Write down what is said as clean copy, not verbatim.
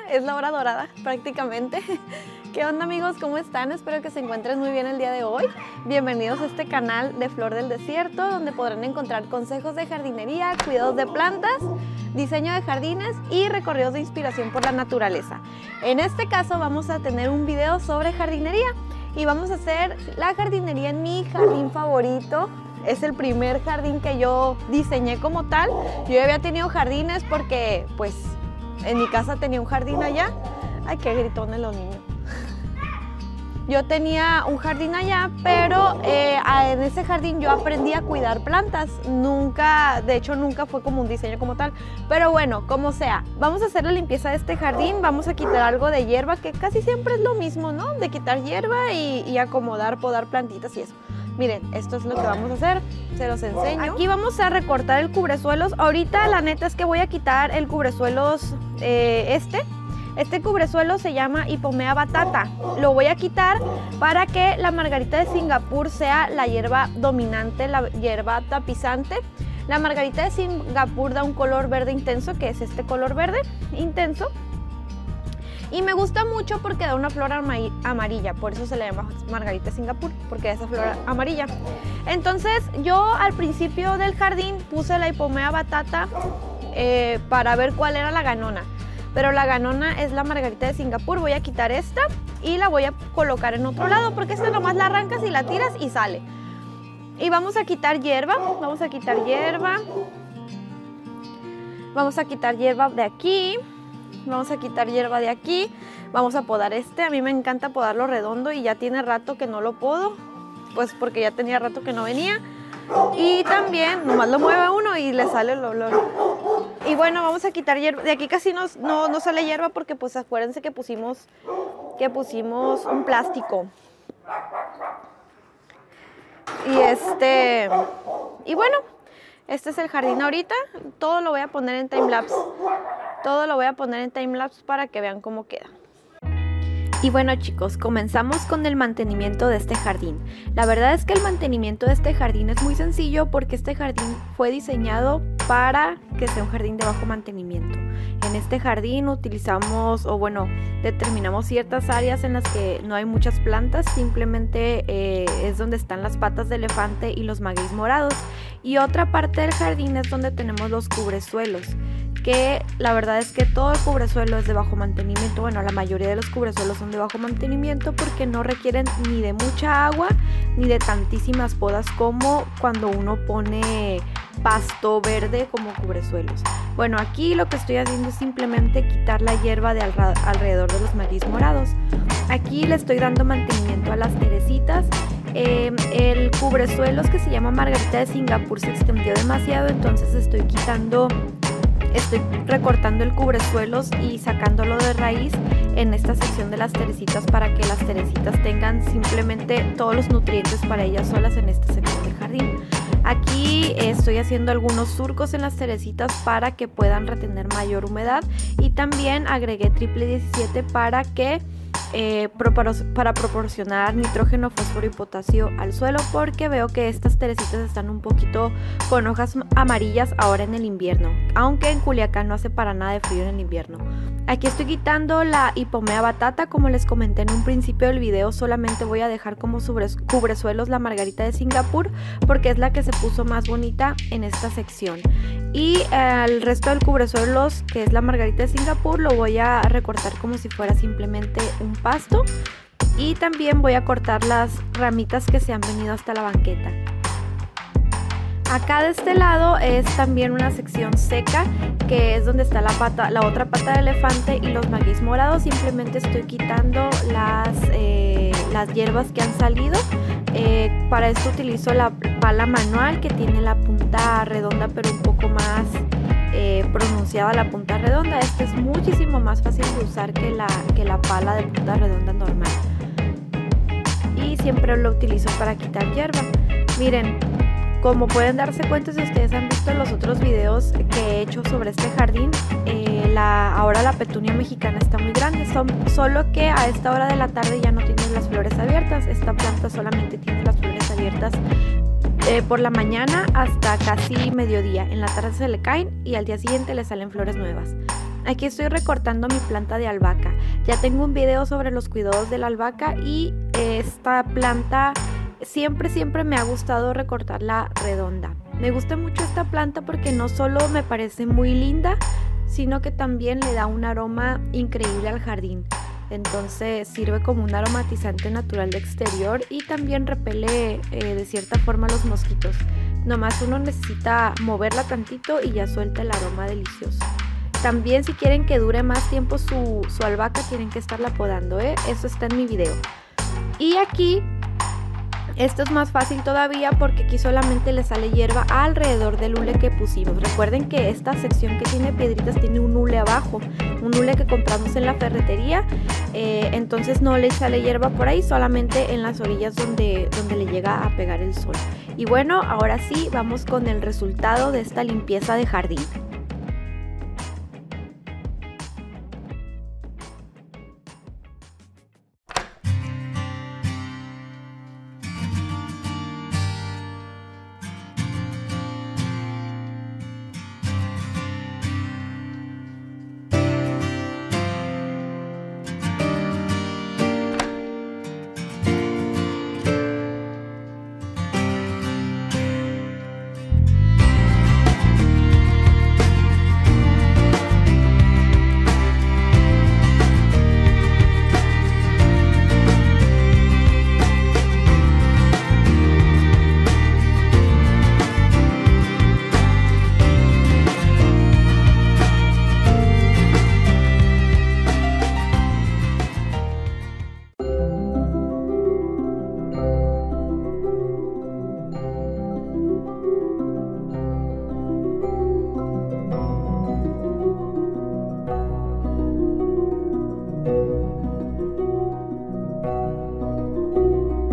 es la hora dorada prácticamente. ¿Qué onda amigos? ¿Cómo están? Espero que se encuentren muy bien el día de hoy. Bienvenidos a este canal de Flor del Desierto, donde podrán encontrar consejos de jardinería, cuidados de plantas, diseño de jardines y recorridos de inspiración por la naturaleza. En este caso vamos a tener un video sobre jardinería y vamos a hacer la jardinería en mi jardín favorito. Es el primer jardín que yo diseñé como tal. Yo ya había tenido jardines porque pues en mi casa tenía un jardín allá. Ay, qué gritones los niños. Yo tenía un jardín allá, pero en ese jardín yo aprendí a cuidar plantas. Nunca, de hecho nunca fue como un diseño como tal. Pero bueno, como sea, vamos a hacer la limpieza de este jardín. Vamos a quitar algo de hierba, que casi siempre es lo mismo, ¿no? De quitar hierba y acomodar, podar plantitas y eso. Miren, esto es lo que vamos a hacer, se los enseño. Aquí vamos a recortar el cubresuelos. Ahorita la neta es que voy a quitar el cubresuelos Este cubresuelo se llama Ipomea batata. Lo voy a quitar para que la margarita de Singapur sea la hierba dominante, la hierba tapizante. La margarita de Singapur da un color verde intenso, que es este color verde intenso. Y me gusta mucho porque da una flor amarilla, por eso se le llama margarita de Singapur, porque da esa flor amarilla. Entonces yo al principio del jardín puse la Ipomea batata para ver cuál era la ganona. Pero la ganona es la margarita de Singapur. Voy a quitar esta y la voy a colocar en otro lado, porque esta nomás la arrancas y la tiras y sale. Y vamos a quitar hierba, vamos a quitar hierba. Vamos a quitar hierba de aquí. Vamos a quitar hierba de aquí. Vamos a podar este. A mí me encanta podarlo redondo y ya tiene rato que no lo podo, pues porque ya tenía rato que no venía. Y también nomás lo mueve uno y le sale el olor. Y bueno, vamos a quitar hierba. De aquí casi no sale hierba porque pues acuérdense que pusimos un plástico. Y bueno, este es el jardín ahorita. Todo lo voy a poner en timelapse. Todo lo voy a poner en timelapse para que vean cómo queda. Y bueno chicos, comenzamos con el mantenimiento de este jardín. La verdad es que el mantenimiento de este jardín es muy sencillo porque este jardín fue diseñado para que sea un jardín de bajo mantenimiento. En este jardín determinamos ciertas áreas en las que no hay muchas plantas, simplemente es donde están las patas de elefante y los magueyes morados. Y otra parte del jardín es donde tenemos los cubresuelos, que la verdad es que todo el cubresuelo es de bajo mantenimiento. Bueno, la mayoría de los cubresuelos son de bajo mantenimiento porque no requieren ni de mucha agua ni de tantísimas podas como cuando uno pone pasto verde como cubresuelos. Bueno, aquí lo que estoy haciendo es simplemente quitar la hierba de alrededor de los magueyes morados. Aquí le estoy dando mantenimiento a las cerecitas. El cubresuelos que se llama margarita de Singapur se extendió demasiado, entonces estoy recortando el cubresuelos y sacándolo de raíz en esta sección de las cerecitas para que las cerecitas tengan simplemente todos los nutrientes para ellas solas en esta sección del jardín. Aquí estoy haciendo algunos surcos en las cerecitas para que puedan retener mayor humedad y también agregué triple 17 para proporcionar nitrógeno, fósforo y potasio al suelo, porque veo que estas cerecitas están un poquito con hojas amarillas ahora en el invierno, aunque en Culiacán no hace para nada de frío en el invierno. Aquí estoy quitando la Ipomea batata, como les comenté en un principio del video. Solamente voy a dejar como cubresuelos la margarita de Singapur porque es la que se puso más bonita en esta sección. Y el resto del cubresuelos, que es la margarita de Singapur, lo voy a recortar como si fuera simplemente un pasto. Y también voy a cortar las ramitas que se han venido hasta la banqueta. Acá de este lado es también una sección seca, que es donde está la otra pata de elefante y los magueyes morados. Simplemente estoy quitando las hierbas que han salido. Para esto utilizo la pala manual, que tiene la punta redonda pero un poco más pronunciada la punta redonda. Este es muchísimo más fácil de usar que la pala de punta redonda normal. Y siempre lo utilizo para quitar hierba. Miren, como pueden darse cuenta si ustedes han visto los otros videos que he hecho sobre este jardín, ahora la petunia mexicana está muy grande, solo que a esta hora de la tarde ya no tiene las flores abiertas. Esta planta solamente tiene las flores abiertas por la mañana hasta casi mediodía. En la tarde se le caen y al día siguiente le salen flores nuevas. Aquí estoy recortando mi planta de albahaca. Ya tengo un video sobre los cuidados de la albahaca y esta planta siempre me ha gustado recortarla redonda. Me gusta mucho esta planta porque no solo me parece muy linda, sino que también le da un aroma increíble al jardín. Entonces sirve como un aromatizante natural de exterior y también repele de cierta forma los mosquitos. Nomás uno necesita moverla tantito y ya suelta el aroma delicioso. También si quieren que dure más tiempo su albahaca tienen que estarla podando, eso está en mi video. Y aquí esto es más fácil todavía porque aquí solamente le sale hierba alrededor del hule que pusimos. Recuerden que esta sección que tiene piedritas tiene un hule abajo, un hule que compramos en la ferretería, entonces no le sale hierba por ahí, solamente en las orillas donde le llega a pegar el sol. Y bueno, ahora sí, vamos con el resultado de esta limpieza de jardín.